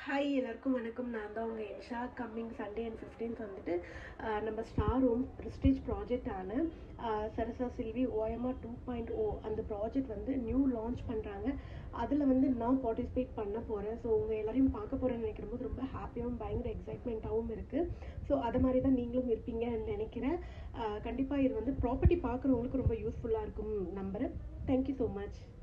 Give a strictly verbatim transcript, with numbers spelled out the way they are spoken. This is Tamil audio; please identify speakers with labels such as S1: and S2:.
S1: ஹாய் எல்லாருக்கும் வணக்கம். நான் தான் உங்கள் இன்ஷா. கம்மிங் சண்டே அண்ட் ஃபிஃப்டீன்த் வந்துட்டு நம்ம ஸ்டார் ஹோம் ப்ரெஸ்டீஜ் ப்ராஜெக்டான சரசா சில்வி ஓஎம்ஆர் டூ பாயிண்ட் ஓ அந்த ப்ராஜெக்ட் வந்து நியூ லான்ச் பண்ணுறாங்க. அதில் வந்து நான் பார்ட்டிசிபேட் பண்ண போகிறேன். ஸோ உங்கள் எல்லாரையும் பார்க்க போகிறேன்னு நினைக்கிற போது ரொம்ப ஹாப்பியாகவும் பயங்கர எக்ஸைட்மெண்ட்டாகவும் இருக்குது. ஸோ அதை மாதிரி தான் நீங்களும் இருப்பீங்கன்னு நினைக்கிறேன். கண்டிப்பாக இது வந்து ப்ராப்பர்ட்டி பார்க்குறவங்களுக்கு ரொம்ப யூஸ்ஃபுல்லாக இருக்கும் நம்புகிறேன். Thank you so much.